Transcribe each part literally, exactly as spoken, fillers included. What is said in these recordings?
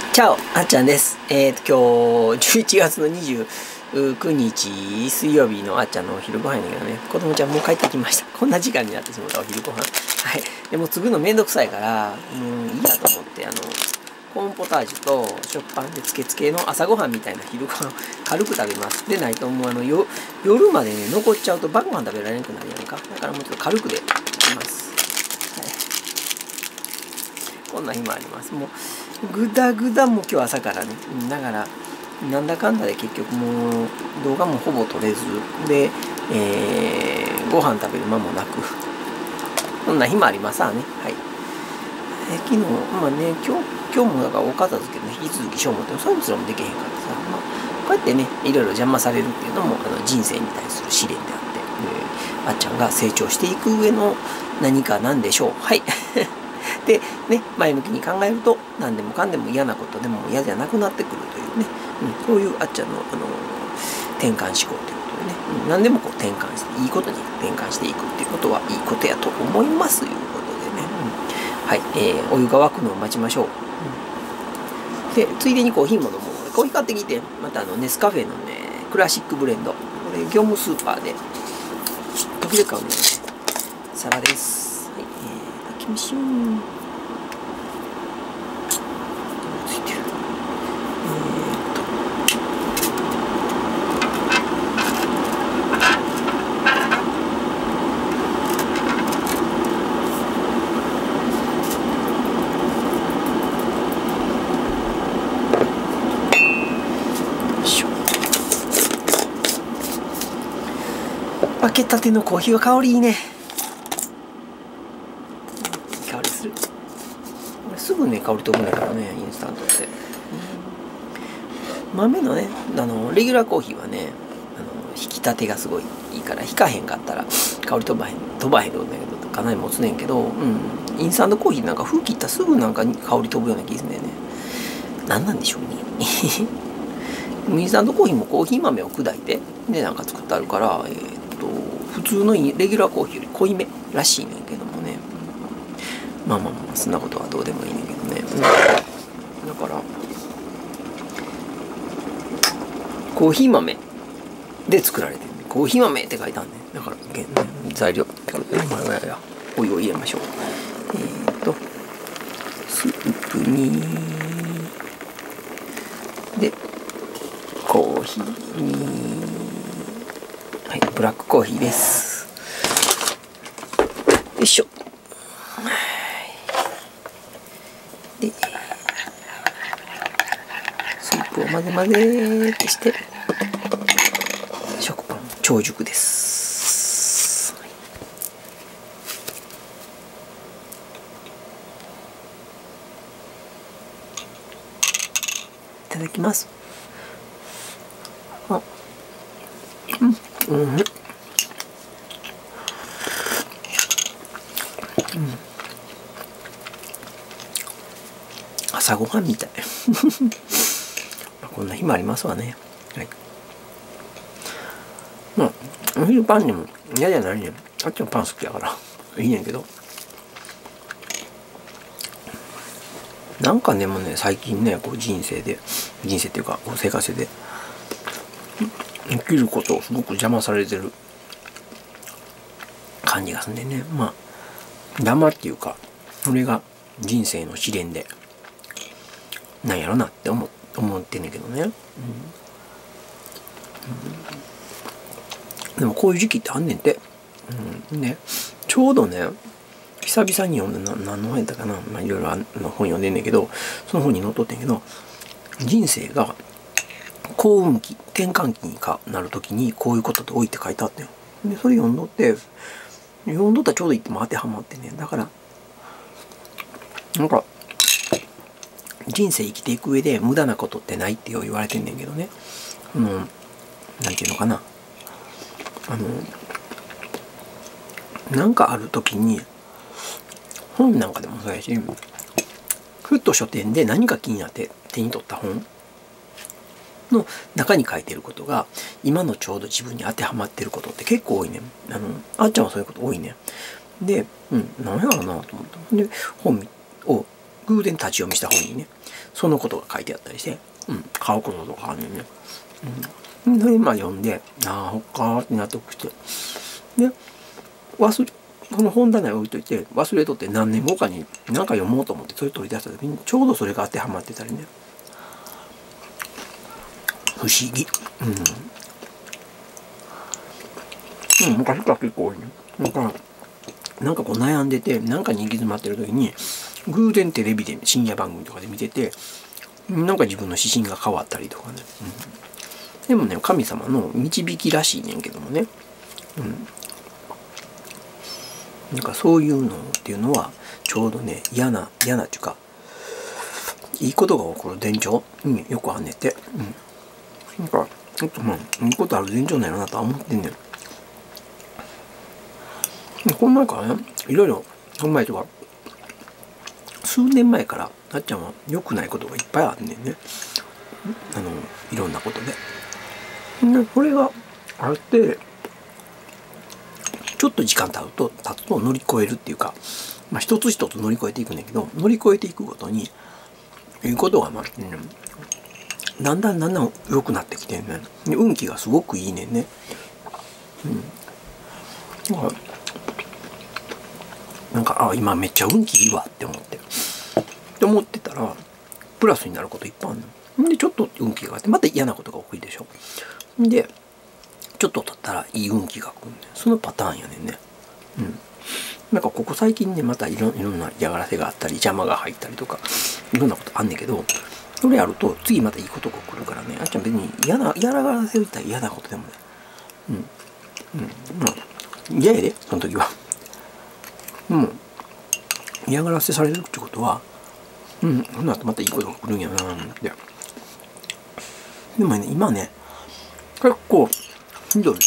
チャオ、あっちゃんです。えっ、ー、と、今日、じゅういちがつのにじゅうくにち、水曜日のあっちゃんのお昼ご飯やねんけどね、子供ちゃんもう帰ってきました。こんな時間になってしまったお昼ご飯。はい。でも、継ぐのめんどくさいから、もういいやと思って、あの、コーンポタージュと食パンでつけつけの朝ごはんみたいな昼ご飯軽く食べます。でないともうあのよ夜までね残っちゃうと晩ご飯食べられなくなるやんか。だからもうちょっと軽くでいきます。はい、こんな日もあります。もうぐだぐだも今日朝からね。だからなんだかんだで結局もう動画もほぼ撮れずで、えー、ご飯食べる間もなくこんな日もありますわね。はい。え昨日まあね今日今日もだからお片付けね引き続きしよう思ってもそういうすらもできへんからさ、まあ、こうやってねいろいろ邪魔されるっていうのもあの人生に対する試練であって、えー、あっちゃんが成長していく上の何かなんでしょう。はいでね前向きに考えると何でもかんでも嫌なことでも嫌じゃなくなってくるというね、うん、そういうあっちゃんの、あのー、転換思考ということでね、うん、何でもこう転換していいことに転換していくっていうことはいいことやと思いますいうことでね、うん、はい、えー、お湯が沸くのを待ちましょう。でついでにコーヒーも飲もう。コーヒー買ってきてまたあのネスカフェのねクラシックブレンド、これ業務スーパーで時々買うね皿です。はい、えー、炊きましょう。ついてる。開けたてのコーヒーは香りいいね。いい香りする。すぐね香り飛ぶんだからねインスタントって。豆のねあのレギュラーコーヒーはねあの引き立てがすごいいいから引かへんかったら香り飛ばへん飛ばへんのだけどかなり持つねんけど、うん、インスタントコーヒーなんか風切ったらすぐなんか香り飛ぶような気がするんだよね。何なんでしょうねインスタントコーヒーもコーヒー豆を砕いてでなんか作ってあるから、えー普通のレギュラーコーヒーより濃いめらしいねんけどもね、まあまあまあそんなことはどうでもいいねんけどね、うん、だからコーヒー豆で作られてる、ね、コーヒー豆って書いてあるね。だから、ね、材料お湯を入れましょう。えっとスープにでコーヒーにはい、ブラックコーヒーです。よいしょ。で、スープを混ぜ混ぜってして、食パン超熟です。いただきます。あ、うん、うん。うん、朝ごはんみたいこんな日もありますわね。はい、まあお昼パンにも嫌じゃないねん。あっちもパン好きやからいいねんけど、なんかねもうね最近ねこう人生で人生っていうかこう生活で生きることをすごく邪魔されてる感じがするんでね。まあ邪魔っていうかそれが人生の試練でなんやろなって思思ってんねんけどね、うんうん、でもこういう時期ってあんねんて、うん、ねちょうどね久々に読んだ何の本やったかな、まあ、いろいろ本読んでんねんけどその本に載っとってんけど人生が幸運期転換期にかなる時にこういうことって多いって書いてあってんでそれ読んどって読んどったらちょうどいいっても当てはまってね。だからなんか人生生きていく上で無駄なことってないって言われてんねんけどね、あのなんていうのかな、あのなんかある時に本なんかでもそうやしふっと書店で何か気になって手に取った本の中に書いてることが今のちょうど自分に当てはまってることって結構多いねん。あのあっちゃんはそういうこと多いねん。で、うん、何やろうなと思った。で本を偶然立ち読みした本にねそのことが書いてあったりして、うん、買うこととかあるんね。うん、それまあ読んで、ああ、ほっかーって納得して。で、忘れ、この本棚に置いといて、忘れとって何年後かに何か読もうと思ってそれ取り出した時に、ちょうどそれが当てはまってたりね。不思議。うん。うん、昔から結構多いね。だから、なんかこう悩んでて、なんかに行き詰まってる時に、偶然テレビで深夜番組とかで見てて、なんか自分の指針が変わったりとかね。うん、でもね、神様の導きらしいねんけどもね。うん。なんかそういうのっていうのは、ちょうどね、嫌な、嫌なっていうか、いいことが起こる前兆によくあんねて。うん。なんか、ちょっとまあ、いいことある前兆なんやろなとは思ってんねん。この前からね、いろいろ、この前とか、数年前から、なっちゃんは良くないことがいっぱいあんねんね。あの、いろんなことで。で、これがあって、ちょっと時間経つと、経つと乗り越えるっていうか、まあ、一つ一つ乗り越えていくんだけど、乗り越えていくごとに、いうことが、まあ、うん、だんだんだんだん良くなってきてんね。で、運気がすごくいいねんね。うん。だからなんか、あ、今めっちゃ運気いいわって思って。って思ってたら、プラスになることいっぱいあるの。で、ちょっと運気があって、また嫌なことが起こるでしょ。で、ちょっと経ったらいい運気が来るね。そのパターンやねんね。うん。なんかここ最近ね、またいろいろな嫌がらせがあったり、邪魔が入ったりとか、いろんなことあんねんけど、それやると次またいいことが来るからね、あっちゃん別に嫌な、嫌がらせを言ったら嫌なことでもね。うん。うん。まあ、嫌やで、その時は。でも、嫌がらせされるってことは、うん、その後またいいことが来るんやなぁって。でもね、今ね、結構、ひどい、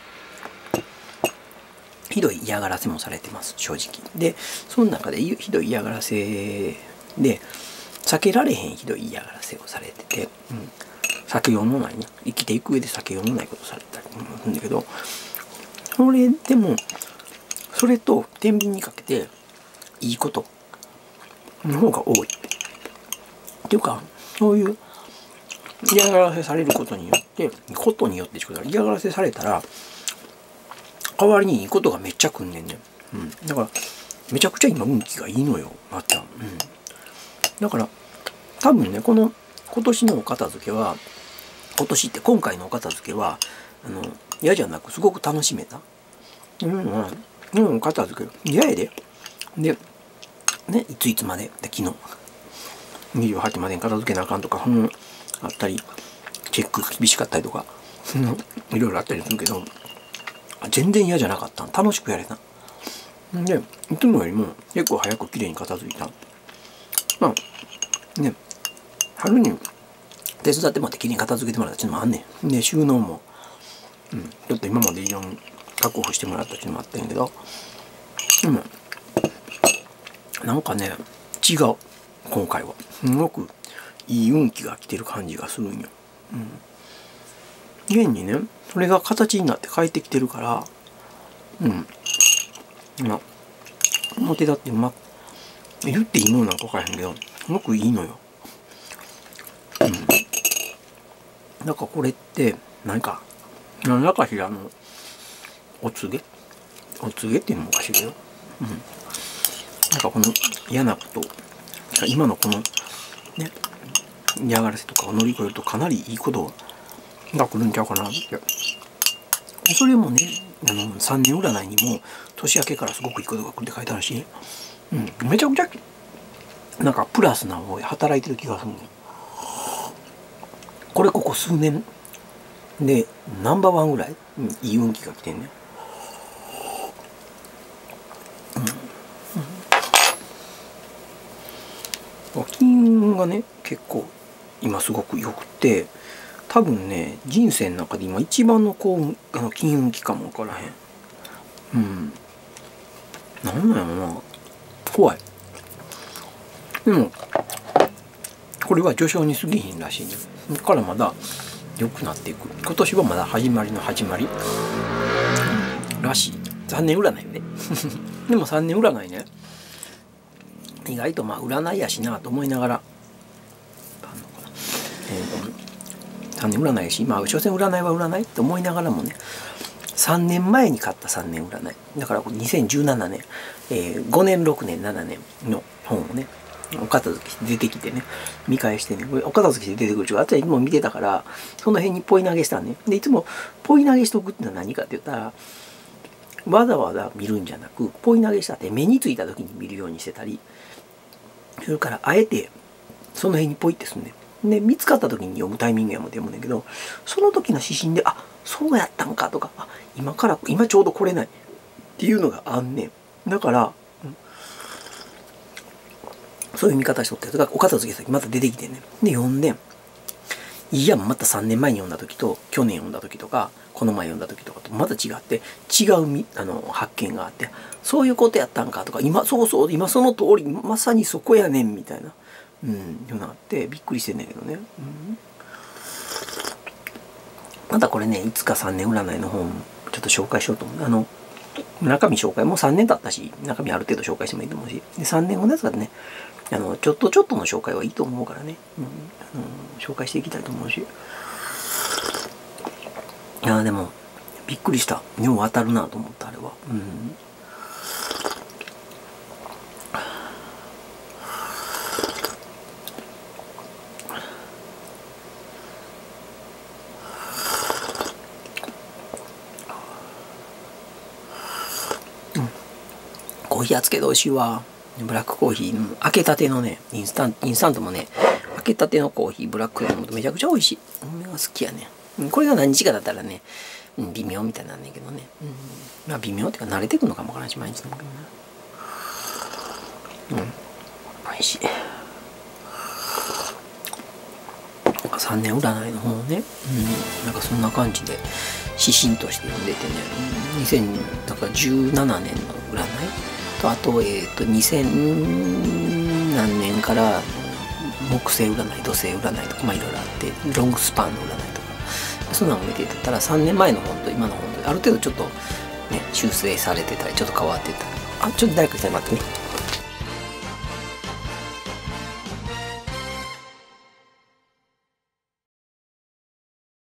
ひどい嫌がらせもされてます、正直。で、その中でひどい嫌がらせで、避けられへんひどい嫌がらせをされてて、うん、避けようのないね、生きていく上で避けようのないことされたりするんだけど、それでも、それと天秤にかけて、いいことの方が多い。っていうか、そういう嫌がらせされることによって、ことによって嫌がらせされたら、代わりにいいことがめっちゃ来んねんね。うん。だから、めちゃくちゃ今運気がいいのよ、まっちゃん。うん。だから、多分ね、この今年のお片付けは、今年って今回のお片付けは、あの、嫌じゃなくすごく楽しめた。うん、うん、お片付け、嫌やで。で、ね、いついつまで、で昨日、にじゅうはちまでに片付けなあかんとか、うん、あったり、チェック厳しかったりとか、うん、いろいろあったりするけど、全然嫌じゃなかった。楽しくやれた。で、いつもよりも結構早く綺麗に片付いた。まあ、ね、春に手伝ってもらって綺麗に片付けてもらったっていうのもあんねん。で、収納も、うん、ちょっと今まで以上に確保してもらったっていうのもあったんやけど、でも、なんかね、違う。今回は。すごくいい運気が来てる感じがするんよ。うん。現にね、それが形になって帰ってきてるから、うん。まあ、表だってま、言っていいものなんか分からへんけど、すごくいいのよ。うん。なんかこれって、何か、何らかしらの、お告げお告げっていうのもおかしいけど、うん。なんかこの嫌なこと、今のこの、ね、嫌がらせとかを乗り越えるとかなりいいことが来るんちゃうかなって。それもね、あのさんねん占いにも年明けからすごくいいことが来るって書いてあるし、うん、めちゃくちゃなんかプラスな方で働いてる気がするの。これここ数年でナンバーワンぐらい、うん、いい運気が来てんね。うんうん、金運がね結構今すごく良くて、多分ね人生の中で今一番の幸運、あの金運期かも分からへん。うん。なんなんやろな。怖い。でもこれは序章に過ぎひんらしいね。だからまだ良くなっていく。今年はまだ始まりの始まり、うん、らしい。さんねん占いね。でもさんねん占いね。意外とまあ占いやしなと思いながらあんのかな。えーと、さんねん占いやし、まあ、所詮占いは占いって思いながらもね、さんねんまえに買ったさんねん占い。だからにせんじゅうななねん、えー、ごねん、ろくねん、ななねんの本をね、お片付けして出てきてね、見返してね、お片付けして出てくる人があったらいつも見てたから、その辺にポイ投げしたね。で、いつもポイ投げしとくってのは何かって言ったら、わざわざ見るんじゃなく、ポイ投げしたって目についた時に見るようにしてたり、それからあえてその辺にポイってすんねん。で、見つかった時に読むタイミングやもんで読むんだけど、その時の指針で、あ、そうやったんかとか、あ、今から、今ちょうど来れないっていうのがあんねん。だから、うん、そういう見方しとって、それからお片付け先また出てきてんねん。で、読んでん。いや、またさんねんまえに読んだ時と、去年読んだ時とか、この前読んだ時とかとまた違って、違うみあの発見があって、そういうことやったんかとか、今、そうそう、今その通り、まさにそこやねんみたいな、うん、いうのがあって、びっくりしてんだけどね。うん、またこれね、いつかさんねん占いの本、ちょっと紹介しようと思う。あの、中身紹介、もうさんねん経ったし、中身ある程度紹介してもいいと思うし、でさんねんごのやつがね、あの、ちょっとちょっとの紹介はいいと思うからね、うん、あの紹介していきたいと思うし。いやでも、びっくりした。よう当たるなと思った、あれは。うん。うん、コーヒー熱けて美味しいわ。ブラックコーヒー、うん、開けたてのね、インスタント、インスタントもね、開けたてのコーヒー、ブラックで飲むとめちゃくちゃ美味しい。俺が好きやね。これが何日かだったらね、うん、微妙みたいなんだけどね。うん、まあ微妙っていうか慣れてくるのかもわからんし、毎日飲むけどね。うん。美味しい。さんねん占いの本をね、うん、なんかそんな感じで指針として読んでてね、にせんじゅうななねんの占いと、あと、えっと、にせん何年から木星占い、土星占いとか、まあいろいろあって、ロングスパンの占いとか、そんなのを見てたらさんねんまえの本と今の本とある程度ちょっとね、修正されてたり、ちょっと変わってたり、あ、ちょっと誰か来たら待ってね。